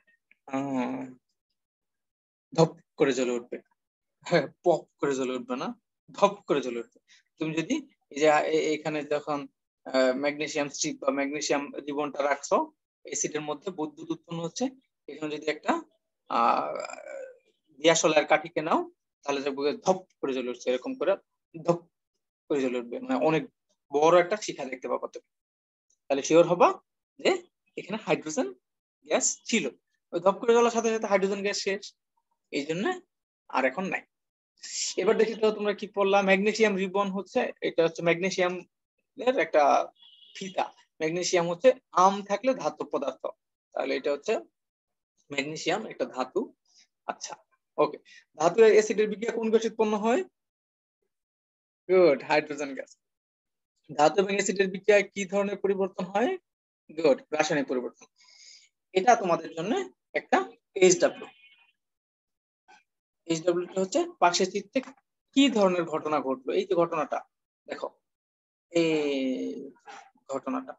ধপ করে জ্বলে উঠবে, হ্যাঁ পপ করে জ্বলে উঠবে না, ধপ করে জ্বলে উঠবে। তুমি যদি এই যে এখানে যখন ম্যাগনেসিয়াম স্ট্রিপ বা ম্যাগনেসিয়াম রিবনটা রাখছো, অ্যাসিডের মধ্যে বুদবুদ উৎপন্ন হচ্ছে, এখানে যদি একটা দিয়াশলাইয়ের কাঠিকে নাও, তাহলে ধপ করে জ্বলে উঠছে, এরকম করে ধপ করে জ্বলে উঠবে, মানে অনেক বড় একটা শিখা দেখতে পাবো তুমি। তাহলে শিওর হবা যে এখানে হাইড্রোজেন গ্যাস ছিল। ওই ধপ করে জ্বলার সাথে সাথে হাইড্রোজেন গ্যাস শেষ, এই জন্য আর এখন নাই। এবার দেখি তো তোমরা কি পড়লা, ম্যাগনেসিয়াম রিবন হচ্ছে, এটা হচ্ছে ম্যাগনেসিয়াম এর একটা ফিতা। ম্যাগনেসিয়াম হচ্ছে আম থাকলে ধাতব পদার্থ, তাহলে এটা হচ্ছে ম্যাগনেসিয়াম একটা ধাতু। আচ্ছা ওকে, ধাতু আর অ্যাসিডের বিক্রিয়া কোন গ্যাস উৎপন্ন হয়? Good, hydrogen gas. ধাতু এবং অ্যাসিডের বিক্রিয়ায় কি ধরনের পরিবর্তন হয়? গুড, রাসায়নিক পরিবর্তন। এটা তোমাদের জন্য একটা এইচডব্লিউ। এইচডব্লিউটা হচ্ছে পাশের চিত্রে কি ধরনের ঘটনা ঘটলো, এই যে ঘটনাটা দেখো, এই ঘটনাটা,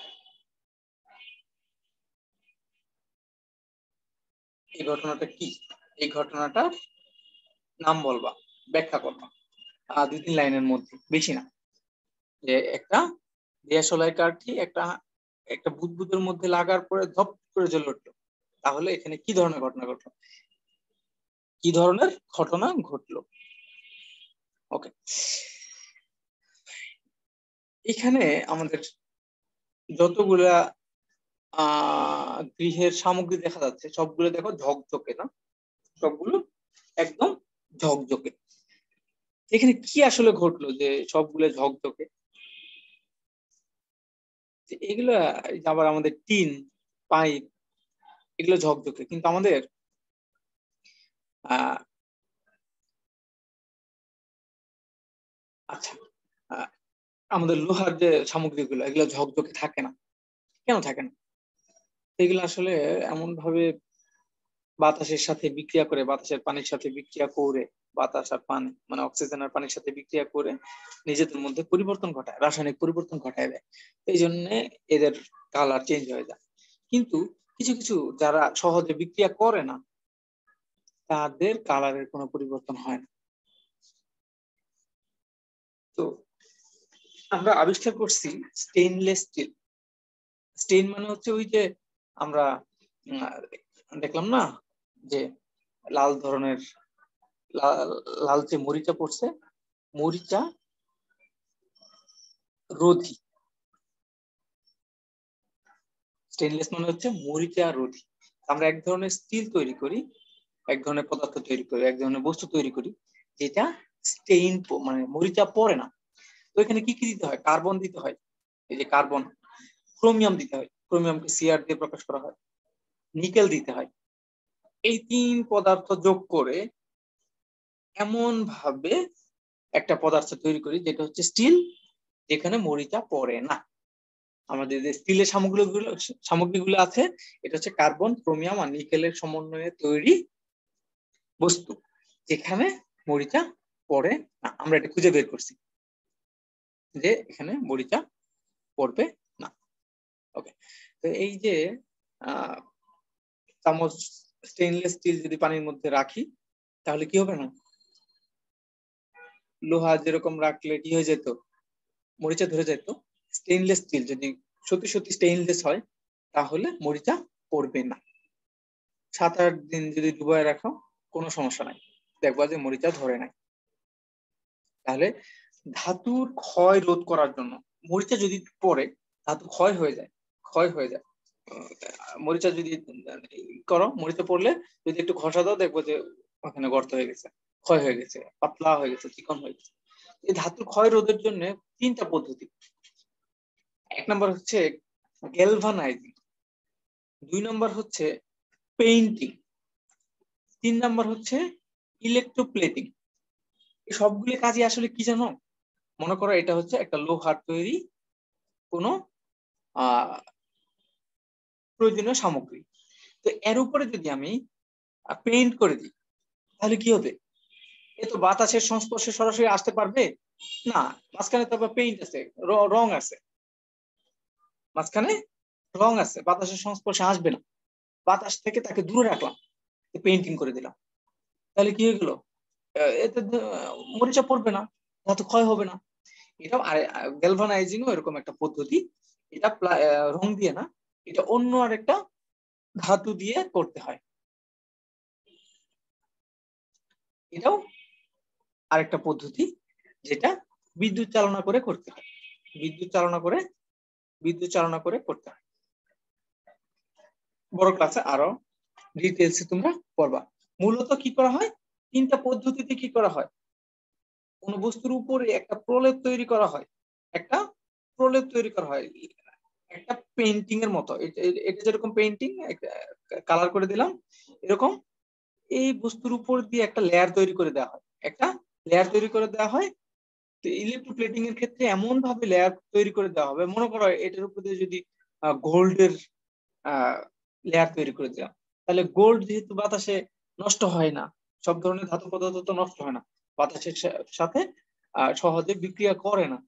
এই ঘটনাটা কি? এই ঘটনাটার নাম বলবা, ব্যাখ্যা করবা 2-3 লাইনের মধ্যে, বেশি না। যে একটা দিয়াশলাই কাঠি একটা একটা বুদবুদের মধ্যে লাগার পরে ধপ করে জ্বলে উঠলো, তাহলে এখানে কি ধরনের ঘটনা ঘটলো, কি ধরনের ঘটনা ঘটলো? ওকে, এখানে আমাদের যতগুলা গৃহের সামগ্রী দেখা যাচ্ছে, সবগুলো দেখো ঝকঝকে না, সবগুলো একদম ঝকঝকে। এখানে কি আসলে ঘটলো যে সবগুলো ঝকঝকে? এগুলো আবার আমাদের টিন, পাইপ, এগুলো ঝকঝকে, কিন্তু আমাদের আহ আচ্ছা আমাদের লোহার যে সামগ্রীগুলো, এগুলো ঝকঝকে থাকে না, কেন থাকে না? এগুলো আসলে এমন ভাবে বাতাসের সাথে বিক্রিয়া করে, বাতাসের পানির সাথে বিক্রিয়া করে, বাতাস আর পানি মানে অক্সিজেন আর পানির সাথে বিক্রিয়া করে নিজেদের মধ্যে পরিবর্তন ঘটায়, রাসায়নিক পরিবর্তন ঘটায় দেয়, এই জন্য এদের কালার চেঞ্জ হয়ে যায়। কিন্তু কিছু কিছু যারা সহজে বিক্রিয়া করে না, তাদের কালারের কোনো পরিবর্তন হয় না। তো আমরা আবিষ্কার করছি স্টেইনলেস স্টিল। স্টেইন মানে হচ্ছে ওই যে আমরা দেখলাম না যে লাল ধরনের লালচে মরিচা পড়ছে, মরিচা রোধী। স্টেইনলেস মানে হচ্ছে মরিচা রোধী। আমরা এক ধরনের স্টিল তৈরি করি, এক ধরনের পদার্থ তৈরি করি, এক ধরনের বস্তু তৈরি করি, যেটা স্টেইন মানে মরিচা পড়ে না। তো এখানে কি কি দিতে হয়? কার্বন দিতে হয়, এই যে কার্বন, ক্রোমিয়াম দিতে হয়, ক্রোমিয়ামকে সিআর দিয়ে প্রকাশ করা হয়, নিকেল দিতে হয়। এই 3 পদার্থ যোগ করে এমন ভাবে একটা পদার্থ তৈরি করি যেটা হচ্ছে স্টিল, যেখানে মরিচা পড়ে না। আমাদের যে স্টিলের সামগ্রীগুলো আছে, এটা হচ্ছে কার্বন, ক্রোমিয়াম আর নিকেলের সমন্বয়ে তৈরি বস্তু, যেখানে মরিচা পড়ে না। আমরা এটা খুঁজে বের করছি যে এখানে মরিচা পড়বে না। ওকে, তো এই যে চামচ স্টেইনলেস স্টিল যদি পানির মধ্যে রাখি, তাহলে কি হবে না? লোহা যেরকম রাখলে কি হয়ে যেত, মরিচা ধরে যেত, স্টেইনলেস স্টিল যদি সত্যি সত্যি স্টেইনলেস হয়, তাহলে মরিচা পড়বে না। 7-8 দিন যদি ডুবায় রাখো, কোনো সমস্যা নাই, দেখবা যে মরিচা ধরে নাই। তাহলে ধাতুর ক্ষয় রোধ করার জন্য, মরিচা যদি পড়ে ধাতু ক্ষয় হয়ে যায়, ক্ষয় হয়ে যায়। মরিচা যদি করো, মরিচা পড়লে যদি একটু ঘষা দাও দেখবো যে ওখানে গর্ত হয়ে গেছে, ক্ষয় হয়ে গেছে, পাতলা হয়ে গেছে, চিকন হয়ে গেছে। এই ধাতুর ক্ষয় রোধের জন্য 3টা পদ্ধতি। 1 নম্বর হচ্ছে গ্যালভানাইজিং, 2 নম্বর হচ্ছে পেইন্টিং, 3 নম্বর হচ্ছে ইলেকট্রোপ্লেটিং। এই সবগুলি কাজই আসলে কি জানো? মনে করো এটা হচ্ছে একটা লোহার তৈরি কোনো প্রয়োজনীয় সামগ্রী, তো এর উপরে যদি আমি পেইন্ট করে দিই তাহলে কি হবে? এ তো বাতাসের সংস্পর্শে সরাসরি আসতে পারবে না, মাঝখানে তো আবার পেইন্ট আছে, রং আছে, মাঝখানে রং আছে, বাতাসের সংস্পর্শে আসবে না, বাতাস থেকে তাকে দূরে রাখলাম, পেইন্টিং করে দিলাম, তাহলে কি হয়ে গেল? এতে মরিচা পড়বে না, ধাতু ক্ষয় হবে না। এটা গ্যালভানাইজিং ও এরকম একটা পদ্ধতি, এটা রং দিয়ে না, এটা অন্য আরেকটা ধাতু দিয়ে করতে হয়, এটাও আরেকটা পদ্ধতি যেটা বিদ্যুৎ চালনা করে করতে হয়, বিদ্যুৎ চালনা করে করতে হয়। বড় ক্লাসে আরো ডিটেইলসে তোমরা পড়বা। মূলত কি করা হয়? 3টা পদ্ধতিতে কি করা হয়? কোন বস্তুর উপরে একটা প্রলেপ তৈরি করা হয়, একটা প্রলেপ তৈরি করা হয়, একটা পেইন্টিং এর মতো। এটা যেরকম পেইন্টিং কালার করে দিলাম, এরকম এই বস্তুর উপর দিয়ে একটা লেয়ার তৈরি করে দেওয়া হয়, একটা লেয়ার তৈরি করে দেওয়া হয়। তো ইলেকট্রোপ্লেটিং এর ক্ষেত্রে এমন ভাবে লেয়ার তৈরি করে দেওয়া হবে, মনে করো এটার উপর দিয়ে যদি গোল্ডের লেয়ার তৈরি করে দিলাম, তাহলে গোল্ড যেহেতু বাতাসে নষ্ট হয় না, সব ধরনের ধাতু পদার্থ তো নষ্ট হয় না, বাতাসের সাথে সহজে বিক্রিয়া করে না,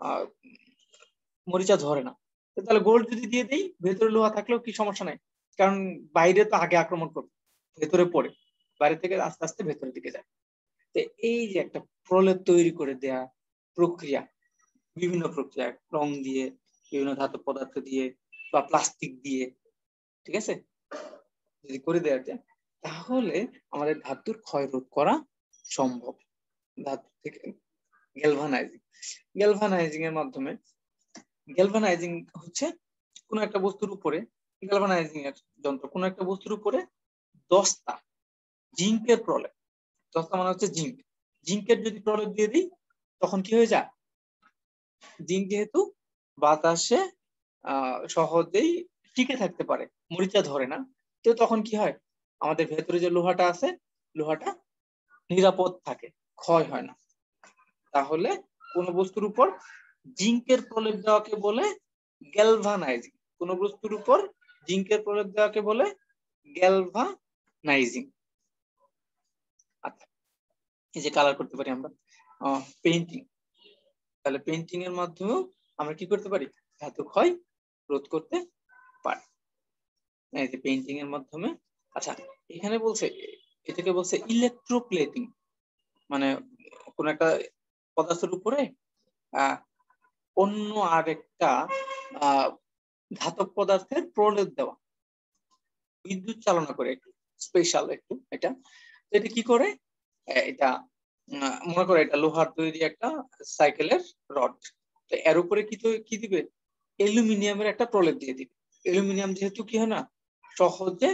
মরিচা ধরে না, তাহলে গোল্ড যদি দিয়ে দেই, ভেতরে লোহা থাকলেও কি সমস্যা নাই, কারণ বাইরে তো আগে আক্রমণ করবে, ভেতরে পড়ে, বাইরে থেকে আস্তে আস্তে ভেতরের দিকে যায়। তো এই যে একটা প্রলেপ তৈরি করে দেয়া প্রক্রিয়া, বিভিন্ন প্রক্রিয়া, রং দিয়ে, বিভিন্ন ধাতু পদার্থ দিয়ে বা প্লাস্টিক দিয়ে, ঠিক আছে, যদি করে দেওয়া যায় তাহলে আমাদের ধাতুর ক্ষয় রোধ করা সম্ভব। ধাতু থেকে গ্যালভানাইজিং এর মাধ্যমে, গ্যালভানাইজিং হচ্ছে কোন একটা বস্তুর উপরে, গ্যালভানাইজিং এর যন্ত্র কোন একটা বস্তুর উপরে দস্তা জিঙ্কের প্রলেপ, দস্তা মানে হচ্ছে জিঙ্ক, জিঙ্কের যদি প্রলেপ দিয়ে দিই তখন কি হয়ে যায়? জিঙ্ক যেহেতু বাতাসে সহজেই টিকে থাকতে পারে, মরিচা ধরে না, তো তখন কি হয়? আমাদের ভেতরে যে লোহাটা আছে, লোহাটা নিরাপদ থাকে, ক্ষয় হয় না। তাহলে কোন বস্তুর উপর জিঙ্কের প্রলেপ দেওয়াকে বলে গ্যালভানাইজিং, কোন বস্তুর উপর জিঙ্কের প্রলেপ দেওয়াকে বলে গ্যালভানাইজিং। আচ্ছা, এই যে কালার করতে পারি আমরা, পেইন্টিং, তাহলে পেইন্টিং এর মাধ্যমেও আমরা কি করতে পারি? ধাতু ক্ষয় রোধ করতে পারি, এই যে পেইন্টিং এর মাধ্যমে। আচ্ছা, এখানে বলছে, এটাকে বলছে ইলেকট্রোপ্লেটিং, মানে কোন একটা পদার্থের উপরে অন্য আরেকটা ধাতব পদার্থের প্রলেপ দেওয়া, বিদ্যুৎ চালনা করে, একটু স্পেশাল একটু এটা। এটা কি করে? এটা মনে করো এটা লোহার তৈরি একটা সাইকেলের রড, তো এর উপরে কি দিবে? অ্যালুমিনিয়ামের একটা প্রলেপ দিয়ে দিবে। অ্যালুমিনিয়াম যেহেতু কি হয় না, সহজে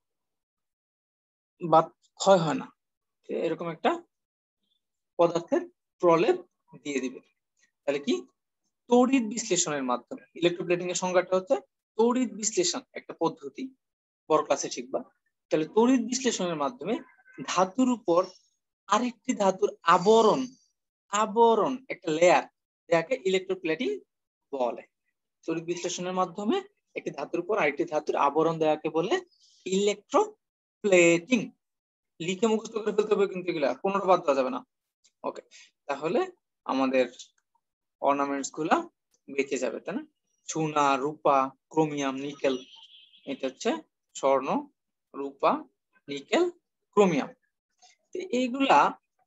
বা ক্ষয় হয় না, এরকম একটা পদার্থের প্রলেপ দিয়ে দিবে। তাহলে কি? তড়িৎ বিশ্লেষণের মাধ্যমে, ইলেকট্রোপ্লেটিং এর সংজ্ঞাটা হচ্ছে তড়িৎ বিশ্লেষণ, একটা পদ্ধতি, বড় ক্লাসে শিখবা। তাহলে তড়িৎ বিশ্লেষণের মাধ্যমে ধাতুর উপর আরেকটি ধাতুর আবরণ একটা লেয়ার, যাকে ইলেকট্রোপ্লেটিং বলে। তড়িৎ বিশ্লেষণের মাধ্যমে একটি ধাতুর উপর আরেকটি ধাতুর আবরণ দেওয়াকে বলে ইলেকট্রোপ্লেটিং। লিখে মুখস্থ করে ফেলতে হবে কিন্তু, এগুলা কোনোটা বাদ দেওয়া যাবে না। ওকে, তাহলে আমাদের অর্নামেন্টস গুলা বেঁচে যাবে, তাই না? সোনা, রূপা, ক্রোমিয়াম, নিকেল, এটা হচ্ছে স্বর্ণ, রূপা, নিকেল, ক্রোমিয়াম। এইগুলা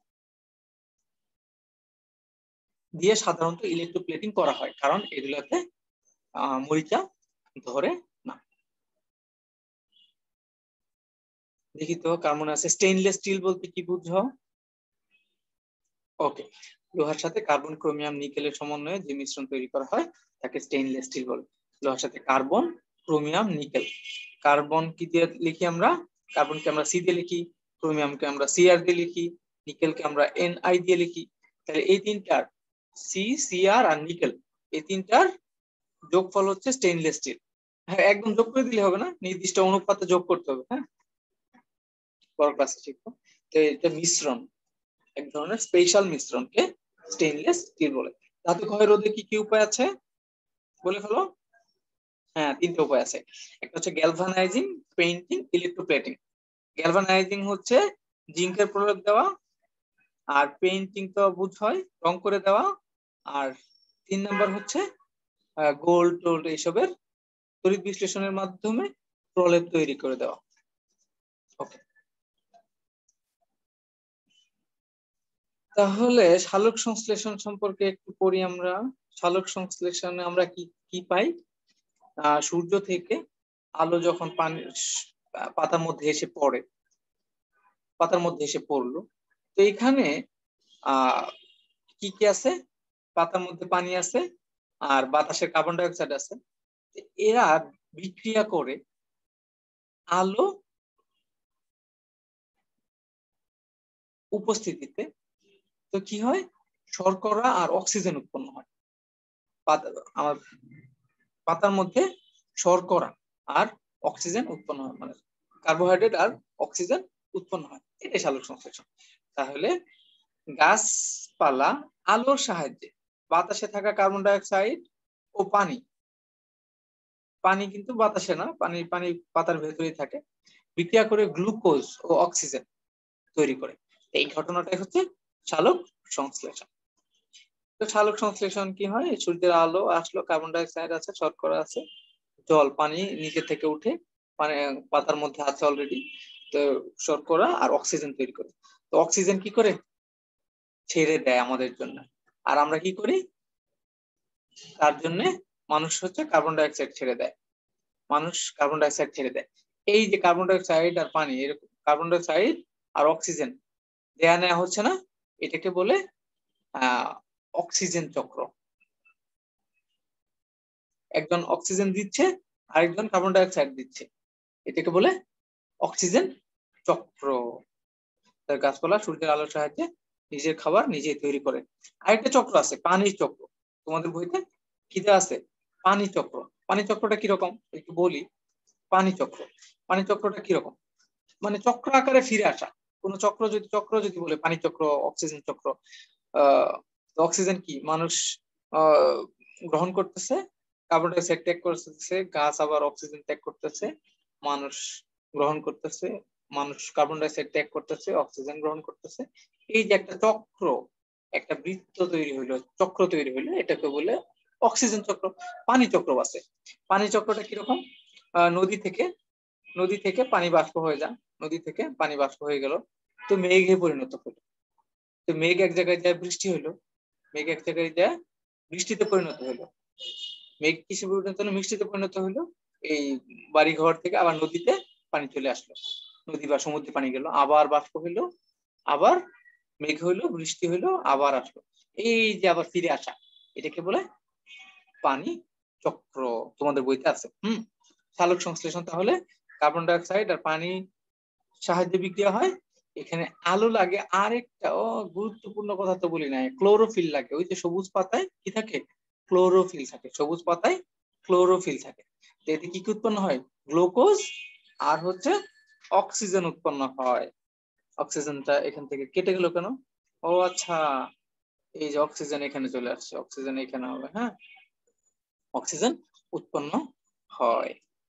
দিয়ে সাধারণত ইলেকট্রোপ্লেটিং করা হয়, কারণ এগুলাতে মরিচা ধরে না। দেখি তো কার মনে আছে স্টেইনলেস স্টিল বলতে কি বুঝো? ওকে, লোহার সাথে কার্বন, ক্রোমিয়াম, নিকেলের সমন্বয়ে যে মিশ্রণ তৈরি করা হয় তাকে স্টেইনলেস স্টিল বলে। লোহার সাথে কার্বন, ক্রোমিয়াম, নিকেল। কার্বন কি দিয়ে লিখি আমরা? কার্বনকে আমরা সি দিয়ে লিখি, ক্রোমিয়ামকে আমরা সিআর দিয়ে লিখি, নিকেলকে আমরা এনআই দিয়ে লিখি। তাহলে এই তিনটার সি, সিআর আর নিকেল, এই তিনটার যোগফল হচ্ছে স্টেইনলেস স্টিল। হ্যাঁ, একদম যোগ করে দিলে হবে না, নির্দিষ্ট অনুপাতে যোগ করতে হবে। হ্যাঁ, পরের ক্লাসে শিখবো। তো এটা মিশ্রণ, এক ধরনের স্পেশাল মিশ্রণকে স্টেইনলেস স্টিল বলে। ধাতু ক্ষয় রোধে কি কি উপায় আছে বলে ফেলো। হ্যাঁ, তিনটা উপায় আছে। একটা হচ্ছে গ্যালভানাইজিং, পেইন্টিং, ইলেকট্রোপ্লেটিং। গ্যালভানাইজিং হচ্ছে জিঙ্কের প্রলেপ দেওয়া, আর পেইন্টিং তো বুঝ হয় রং করে দেওয়া, আর 3 নাম্বার হচ্ছে গোল্ড টোল্ড এইসবের তড়িৎ বিশ্লেষণের মাধ্যমে প্রলেপ তৈরি করে দেওয়া। ওকে, তাহলে সালোক সংশ্লেষণ সম্পর্কে একটু পড়ি আমরা। সালোক সংশ্লেষণে আমরা কি কি পাই? সূর্য থেকে আলো যখন পাতার মধ্যে এসে পড়ে, পাতার মধ্যে এসে পড়লো, তো এখানে কি কি আছে? পাতার মধ্যে পানি আছে আর বাতাসে কার্বন ডাই অক্সাইড আছে। এরা বিক্রিয়া করে আলো উপস্থিতিতে তো কি হয়? শর্করা আর অক্সিজেন উৎপন্ন হয়। আমার পাতার মধ্যে শর্করা আর অক্সিজেন উৎপন্ন হয়, মানে কার্বোহাইড্রেট আর অক্সিজেন উৎপন্ন হয়। এটাই সালোক সংশ্লেষণ। তাহলে গাছপালা আলোর সাহায্যে বাতাসে থাকা কার্বন ডাই অক্সাইড ও পানি, পানি কিন্তু বাতাসে না, পানি পানি পাতার ভেতরেই থাকে, বিক্রিয়া করে গ্লুকোজ ও অক্সিজেন তৈরি করে। এই ঘটনাটাই হচ্ছে সালোক সংশ্লেষণ। তো সালোক সংশ্লেষণ কি হয়? সূর্যের আলো আসলো, কার্বন ডাই অক্সাইড আছে, শর্করা আছে, জল, পানি নিচে থেকে উঠে মানে পাতার মধ্যে আছে অলরেডি, তো শর্করা আর অক্সিজেন তৈরি করে। তো অক্সিজেন কি করে? ছেড়ে দেয় আমাদের জন্য। আর আমরা কি করি? তার জন্য মানুষ হচ্ছে কার্বন ডাই অক্সাইড ছেড়ে দেয়, মানুষ কার্বন ডাই অক্সাইড ছেড়ে দেয়। এই যে কার্বন ডাই অক্সাইড আর পানি, এরকম কার্বন ডাই অক্সাইড আর অক্সিজেন দেয়া নেওয়া হচ্ছে না, এটাকে বলে অক্সিজেন চক্র। একজন অক্সিজেন দিচ্ছে, আরেকজন কার্বন ডাই অক্সাইড দিচ্ছে, এটাকে বলে অক্সিজেন চক্র। গাছপালা সূর্যের আলোর সাহায্যে নিজের খাবার নিজেই তৈরি করে। আরেকটা চক্র আছে, পানির চক্র। তোমাদের বইতে কি দেওয়া আছে? পানি চক্র। পানি চক্রটা কিরকম একটু বলি। পানি চক্র, পানি চক্রটা কিরকম? মানে চক্র আকারে ফিরে আসা। কোন চক্র যদি বলে পানি চক্র, অক্সিজেন চক্র, অক্সিজেন কি মানুষ গ্রহণ করতেছে, কার্বন ডাই অক্সাইড ত্যাগ করতেছে, গাছ আবার অক্সিজেন ত্যাগ করতেছে, মানুষ গ্রহণ করতেছে, মানুষ কার্বন ডাই অক্সাইড ত্যাগ করতেছে, অক্সিজেন গ্রহণ করতেছে। এই যে একটা চক্র, একটা বৃত্ত তৈরি হইলো, চক্র তৈরি হইলো, এটাকে বলে অক্সিজেন চক্র। পানি চক্র আছে। পানি চক্রটা কিরকম? নদী থেকে পানি বাষ্প হয়ে যায়, নদী থেকে পানি বাষ্প হয়ে গেল, তো মেঘে পরিণত হলো, তো মেঘ এক জায়গায় যায় বৃষ্টি হলো, মেঘ এক জায়গায় যায় বৃষ্টিতে পরিণত হলো, মেঘ কিসে পরিণত হলো? মিষ্টিতে পরিণত হলো। এই বাড়ি ঘর থেকে আবার নদীতে পানি চলে আসলো, নদী বা সমুদ্রে পানি গেল, আবার বাষ্প হইলো, আবার মেঘ হইলো, বৃষ্টি হইলো, আবার আসলো। এই যে আবার ফিরে আসা, এটাকে বলে পানি চক্র। তোমাদের বইতে আছে। সালোক সংশ্লেষণ তাহলে কার্বন ডাই অক্সাইড আর পানি সাহায্যে বিক্রিয়া হয়। এখানে আলো লাগে, আরেকটা গুরুত্বপূর্ণ কথা তো বলি নাই, ক্লোরোফিল লাগে। ওই যে সবুজ পাতায় কি থাকে? ক্লোরোফিল থাকে। সবুজ পাতায় ক্লোরোফিল থাকে। এতে কি কি উৎপন্ন হয়? গ্লুকোজ আর হচ্ছে অক্সিজেন উৎপন্ন হয়। অক্সিজেনটা এখান থেকে কেটে গেল কেন? ও আচ্ছা, এই যে অক্সিজেন এখানে চলে আসছে, অক্সিজেন এখানে হবে। হ্যাঁ, অক্সিজেন উৎপন্ন হয়।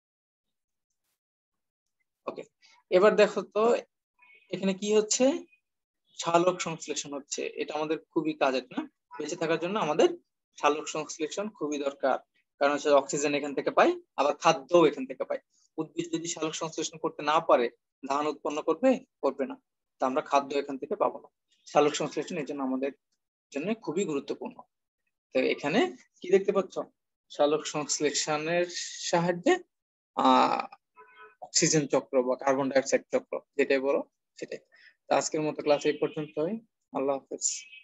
ওকে, এবার দেখো তো এখানে কি হচ্ছে? সালোক সংশ্লেষণ হচ্ছে। এটা আমাদের খুবই কাজের, না? বেঁচে থাকার জন্য আমাদের সালোক সংশ্লেষণ খুবই দরকার। কারণ হচ্ছে অক্সিজেন এখান থেকে পাই, আবার খাদ্যও এখান থেকে পাই। উদ্ভিদ যদি সালোক সংশ্লেষণ করতে না পারে, ধান উৎপন্ন করবে না, তা আমরা খাদ্য এখান থেকে পাবো না। সালোক সংশ্লেষণ এই জন্য আমাদের জন্য খুবই গুরুত্বপূর্ণ। তো এখানে কি দেখতে পাচ্ছ? সালোক সংশ্লেষণের সাহায্যে অক্সিজেন চক্র বা কার্বন ডাই অক্সাইড চক্র, যেটাই বলো সেটাই। আজকের মতো ক্লাস এই পর্যন্তই। আল্লাহ হাফেজ।